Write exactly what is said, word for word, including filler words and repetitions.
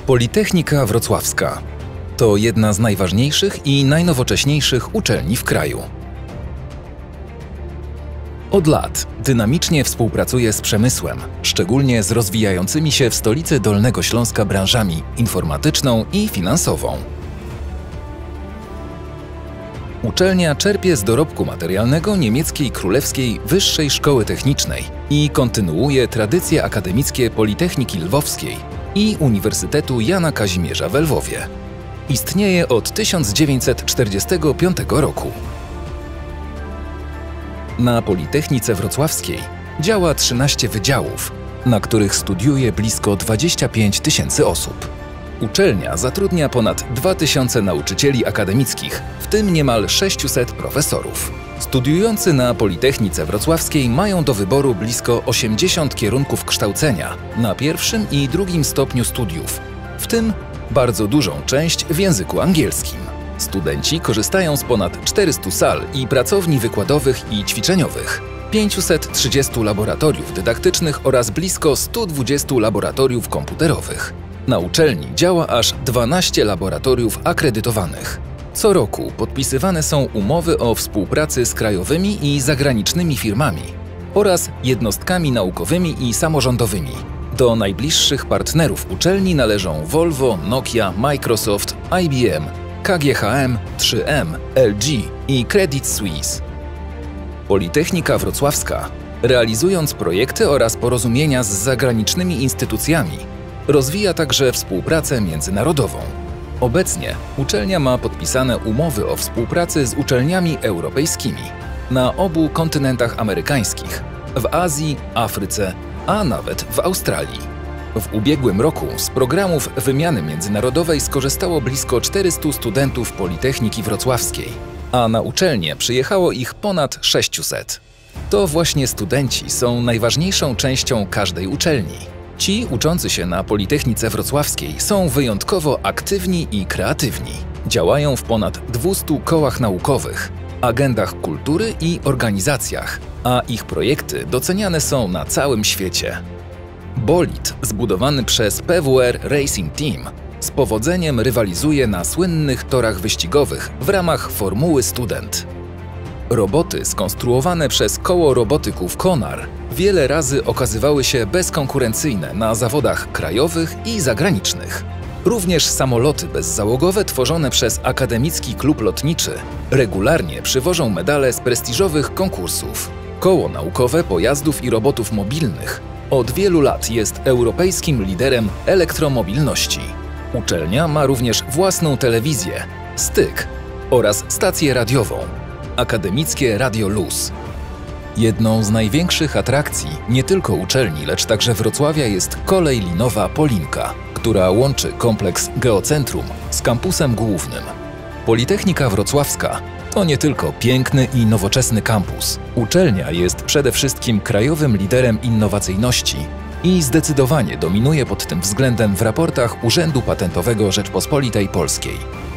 Politechnika Wrocławska to jedna z najważniejszych i najnowocześniejszych uczelni w kraju. Od lat dynamicznie współpracuje z przemysłem, szczególnie z rozwijającymi się w stolicy Dolnego Śląska branżami informatyczną i finansową. Uczelnia czerpie z dorobku materialnego niemieckiej Królewskiej Wyższej Szkoły Technicznej i kontynuuje tradycje akademickie Politechniki Lwowskiej i Uniwersytetu Jana Kazimierza we Lwowie. Istnieje od tysiąc dziewięćset czterdziestego piątego roku. Na Politechnice Wrocławskiej działa trzynaście wydziałów, na których studiuje blisko dwadzieścia pięć tysięcy osób. Uczelnia zatrudnia ponad dwa tysiące nauczycieli akademickich, w tym niemal sześciuset profesorów. Studiujący na Politechnice Wrocławskiej mają do wyboru blisko osiemdziesiąt kierunków kształcenia na pierwszym i drugim stopniu studiów, w tym bardzo dużą część w języku angielskim. Studenci korzystają z ponad czterystu sal i pracowni wykładowych i ćwiczeniowych, pięciuset trzydziestu laboratoriów dydaktycznych oraz blisko stu dwudziestu laboratoriów komputerowych. Na uczelni działa aż dwanaście laboratoriów akredytowanych. Co roku podpisywane są umowy o współpracy z krajowymi i zagranicznymi firmami oraz jednostkami naukowymi i samorządowymi. Do najbliższych partnerów uczelni należą Volvo, Nokia, Microsoft, I B M, K G H M, trzy M, L G i Credit Suisse. Politechnika Wrocławska, realizując projekty oraz porozumienia z zagranicznymi instytucjami, rozwija także współpracę międzynarodową. Obecnie uczelnia ma podpisane umowy o współpracy z uczelniami europejskimi na obu kontynentach amerykańskich, w Azji, Afryce, a nawet w Australii. W ubiegłym roku z programów wymiany międzynarodowej skorzystało blisko czterystu studentów Politechniki Wrocławskiej, a na uczelnię przyjechało ich ponad sześciuset. To właśnie studenci są najważniejszą częścią każdej uczelni. Ci uczący się na Politechnice Wrocławskiej są wyjątkowo aktywni i kreatywni. Działają w ponad dwustu kołach naukowych, agendach kultury i organizacjach, a ich projekty doceniane są na całym świecie. Bolid zbudowany przez P W R Racing Team z powodzeniem rywalizuje na słynnych torach wyścigowych w ramach Formuły Student. Roboty skonstruowane przez koło robotyków Konar wiele razy okazywały się bezkonkurencyjne na zawodach krajowych i zagranicznych. Również samoloty bezzałogowe tworzone przez Akademicki Klub Lotniczy regularnie przywożą medale z prestiżowych konkursów. Koło naukowe pojazdów i robotów mobilnych od wielu lat jest europejskim liderem elektromobilności. Uczelnia ma również własną telewizję, Styk oraz stację radiową, Akademickie Radio Luz. Jedną z największych atrakcji nie tylko uczelni, lecz także Wrocławia jest kolej linowa Polinka, która łączy kompleks Geocentrum z kampusem głównym. Politechnika Wrocławska to nie tylko piękny i nowoczesny kampus. Uczelnia jest przede wszystkim krajowym liderem innowacyjności i zdecydowanie dominuje pod tym względem w raportach Urzędu Patentowego Rzeczpospolitej Polskiej.